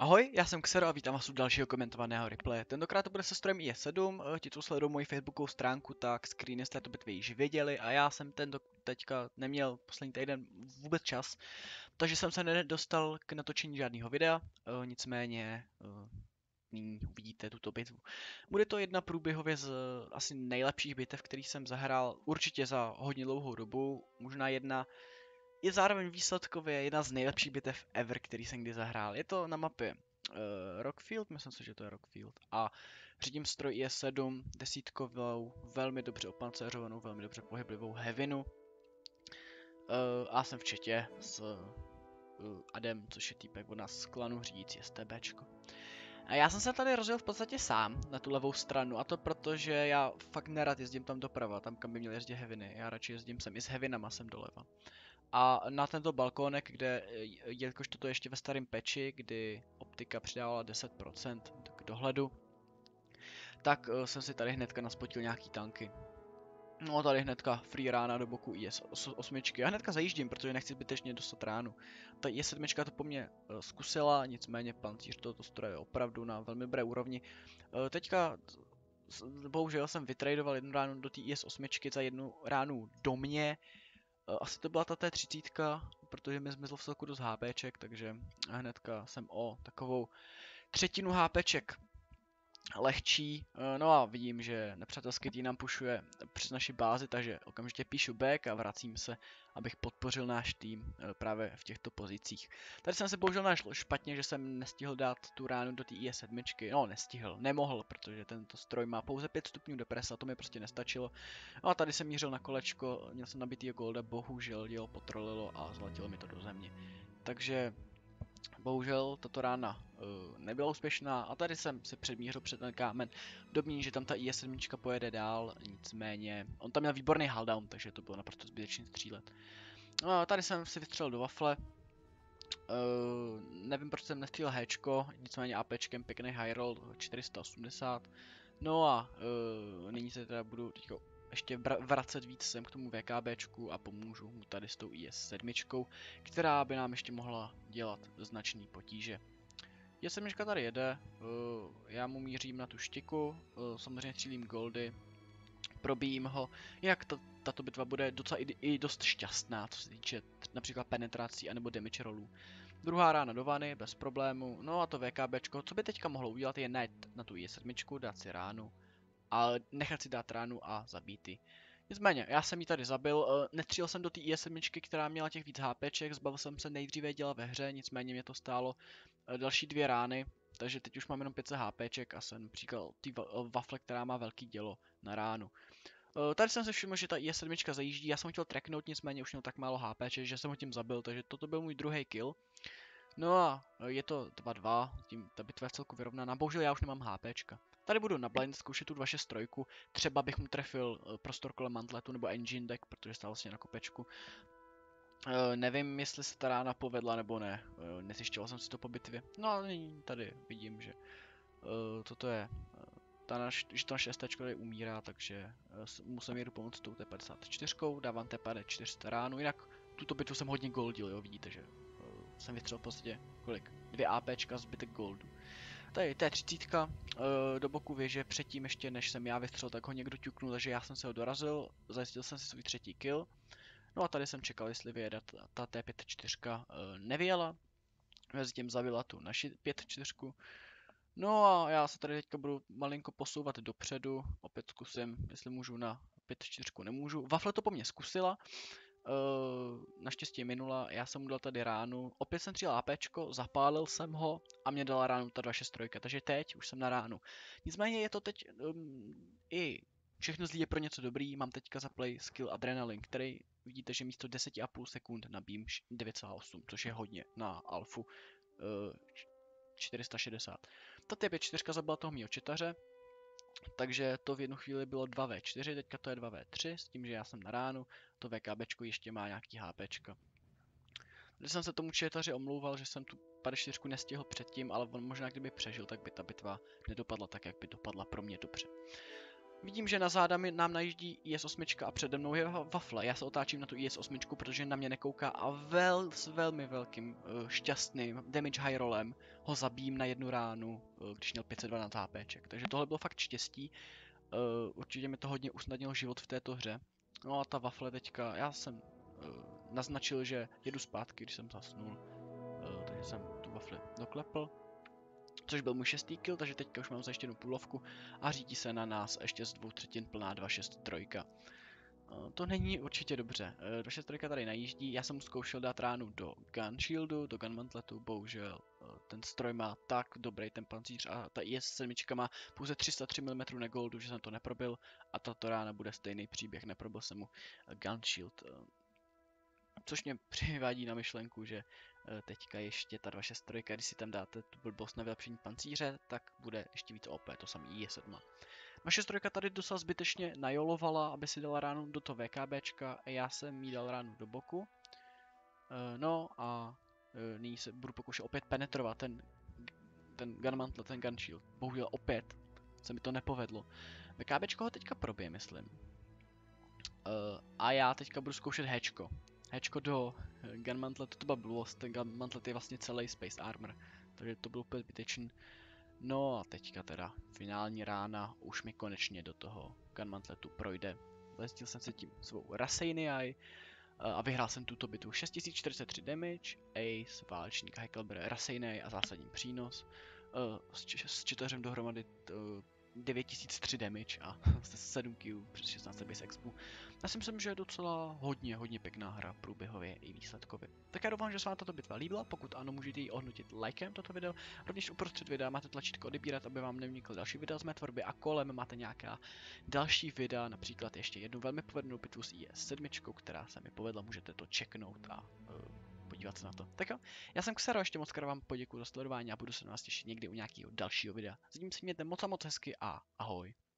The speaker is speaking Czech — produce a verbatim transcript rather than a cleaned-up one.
Ahoj, já jsem Xero a vítám vás u dalšího komentovaného replaye. Tentokrát to bude se strojem I S sedm, ti, co sledují moji facebookovou stránku, tak screeny z této bitvy již věděli a já jsem tento teďka neměl poslední týden vůbec čas, takže jsem se nedostal k natočení žádného videa, nicméně nyní uvidíte tuto bitvu. Bude to jedna průběhově z asi nejlepších bitev, který jsem zahrál určitě za hodně dlouhou dobu, možná jedna je zároveň výsledkově jedna z nejlepších bitev ever, který jsem kdy zahrál. Je to na mapě uh, Rockfield, myslím si, že to je Rockfield. A řídím stroj I S sedm, desítkovou, velmi dobře opanceřovanou, velmi dobře pohyblivou Heavinu. Uh, a jsem v četě s uh, Adem, což je týpek od nás z klanu řídící STBčko. A já jsem se tady rozjel v podstatě sám na tu levou stranu, a to proto, že já fakt nerad jezdím tam doprava, tam kam by měl jezdit Heaviny. Já radši jezdím sem i s Heavinama sem doleva. A na tento balkónek, kde, jelikož toto ještě ve starém peči, kdy optika přidávala deset procent k dohledu, tak uh, jsem si tady hnedka naspotil nějaký tanky. No tady hnedka free rána do boku I S osm. Já hnedka zajíždím, protože nechci zbytečně dostat ránu. Ta I S sedm to po mně uh, zkusila, nicméně pancíř tohoto stroje je opravdu na velmi dobré úrovni. Uh, teďka bohužel jsem vytradoval jednu ránu do té I S osm za jednu ránu do mě. Asi to byla ta T třicet, protože mi zmizl v celku dost HPček, takže hnedka jsem o takovou třetinu HPček lehčí. No a vidím, že nepřátelský tým nám pušuje přes naši bázi, takže okamžitě píšu back a vracím se, abych podpořil náš tým právě v těchto pozicích. Tady jsem se bohužel našel špatně, že jsem nestihl dát tu ránu do té I S sedm. No, nestihl, nemohl, protože tento stroj má pouze pět stupňů depresa, to mi prostě nestačilo. No a tady jsem mířil na kolečko, měl jsem nabitýho golda, bohužel dělo potrolilo a zlatilo mi to do země. Takže bohužel tato rána uh, nebyla úspěšná a tady jsem si předmířil před ten kámen. Domní, že tam ta I S sedm pojede dál, nicméně on tam měl výborný hulldown, takže to bylo naprosto zbytečný střílet. No a tady jsem si vystřelil do wafle. Uh, nevím, proč jsem nestřílel Hčko, nicméně APčkem pěkný high roll čtyři sta osmdesát. No a uh, nyní se teda budu teďko ještě vracet víc sem k tomu VKBčku a pomůžu mu tady s tou I S sedm, která by nám ještě mohla dělat značný potíže. I S sedm tady jede, uh, já mu mířím na tu štiku, uh, samozřejmě střílím goldy, probíjím ho, jinak tato bitva bude docela i, i dost šťastná, co se týče například penetrací anebo damage rollů. Druhá rána do vany, bez problému, no a to VKBčko, co by teďka mohlo udělat, je najít na tu I S sedm, dát si ránu, a nechat si dát ránu a zabít ji. Nicméně, já jsem ji tady zabil, uh, netřílel jsem do té I S sedm, která měla těch víc HPček, zbavil jsem se nejdříve děla ve hře, nicméně mě to stálo uh, další dvě rány, takže teď už mám jenom pět set HPček a jsem příklad té wafle, která má velký dělo na ránu. Uh, tady jsem si všiml, že ta I S sedm zajíždí, já jsem ho chtěl tracknout, nicméně už měl tak málo HPček, že jsem ho tím zabil, takže toto byl můj druhý kill. No a je to dva dva, tím ta bitva je celku vyrovnaná, bohužel já už nemám HPčka. Tady budu na blind zkoušet tu dva šest tři, třeba bych mu trefil prostor kolem mantletu nebo engine deck, protože stál vlastně na kopečku. E, nevím, jestli se ta rána povedla nebo ne, e, nezjišťoval jsem si to po bitvě. No a tady vidím, že e, toto je, ta naš, že to naše ST tady umírá, takže e, musím jít pomoct tou T padesát čtyři, dávám T padesát čtyři ránu, jinak tuto bitvu jsem hodně goldil, jo, vidíte, že e, jsem vystřelil v podstatě kolik? Dvě APčka, zbytek goldu. Tady T třicet uh, do boku věže, předtím ještě než jsem já vystřelil, tak ho někdo ťuknul, takže já jsem se ho dorazil, zajistil jsem si svůj třetí kill. No a tady jsem čekal, jestli vyjede ta T čtyřicet čtyři, uh, nevyjela, mezi tím zabila tu naši pět čtyři. No a já se tady teďka budu malinko posouvat dopředu, opět zkusím, jestli můžu na pět čtyři, nemůžu. Wafle to po mně zkusila. Uh, naštěstí minula, já jsem mu dal tady ránu, opět jsem přijel APčko, zapálil jsem ho a mě dala ránu ta dva šest tři, takže teď už jsem na ránu. Nicméně je to teď um, i všechno zlí je pro něco dobrý, mám teďka za play skill Adrenaline, který vidíte, že místo deset a půl sekund nabím devět celá osm, což je hodně na alfu uh, čtyři sta šedesát. Ta T pět čtyři zabila toho mýho četaře, takže to v jednu chvíli bylo dva vé čtyři, teďka to je dva vé tři, s tím, že já jsem na ránu, to VKBčko ještě má nějaký HPčko. Když jsem se tomu četaři omlouval, že jsem tu padesát čtyři nestihl předtím, ale on možná kdyby přežil, tak by ta bitva nedopadla tak, jak by dopadla pro mě dobře. Vidím, že na záda mi nám najíždí I S osm a přede mnou je Wafle. Já se otáčím na tu I S osm, protože na mě nekouká a vel, s velmi velkým uh, šťastným damage high rollem ho zabijím na jednu ránu, uh, když měl pět set dvanáct HPček. Takže tohle bylo fakt štěstí. Uh, určitě mi to hodně usnadnilo život v této hře. No a ta Wafle teďka, já jsem uh, naznačil, že jedu zpátky, když jsem zasnul. Uh, takže jsem tu Wafli doklepl. Což byl můj šestý kill, takže teďka už mám zajištěnou půlovku a řídí se na nás ještě z dvou třetin plná dva šest tři. To není určitě dobře. dva šest tři tady najíždí, já jsem zkoušel dát ránu do gun shieldu, do gun mantletu, bohužel ten stroj má tak dobrý ten pancíř a ta I S sedm má pouze tři sta tři milimetrů na goldu, že jsem to neprobil a tato rána bude stejný příběh, neprobil jsem mu gun shield. Což mě přivádí na myšlenku, že teďka ještě ta dva šest tři, když si tam dáte tu blbost na vylepšení pancíře, tak bude ještě víc O P, to samý I S sedm. dva šest tři tady docela zbytečně najolovala, aby si dala ránu do toho VKBčka a já jsem jí dal ránu do boku. No a nyní se budu pokoušet opět penetrovat ten, ten gun mantle, ten gun shield. Bohužel opět se mi to nepovedlo. VKBčko ho teďka probije, myslím. A já teďka budu zkoušet Hčko. Hčko do Gunmantletu, to byla blbost, ten Gunmantlet je vlastně celý Space Armor, takže to bylo úplně zbytečný. No a teďka teda finální rána už mi konečně do toho Gunmantletu projde. Zajistil jsem se tím svou Raseiniai a vyhrál jsem tuto bitvu. šest tisíc čtyřicet tři damage, Ace, válečník, Heikelberg, Raseiniai a zásadní přínos. S, č s čtyřem dohromady devět tisíc tři damage a sedm killů přes šestnáct base expu. Já si myslím, že je docela hodně, hodně pěkná hra průběhově i výsledkově. Tak já doufám, že se vám tato bitva líbila, pokud ano, můžete ji ohodnotit likem toto video. Rovněž uprostřed videa máte tlačítko odebírat, aby vám neunikly další videa z mé tvorby a kolem máte nějaká další videa, například ještě jednu velmi povedenou bitvu s I S sedm, která se mi povedla, můžete to checknout a uh, podívat se na to. Tak jo, já jsem Xaro, ještě moc krát vám poděkuji za sledování a budu se na vás těšit někdy u nějakého dalšího videa. Zatím si mějte moc a moc hezky a ahoj.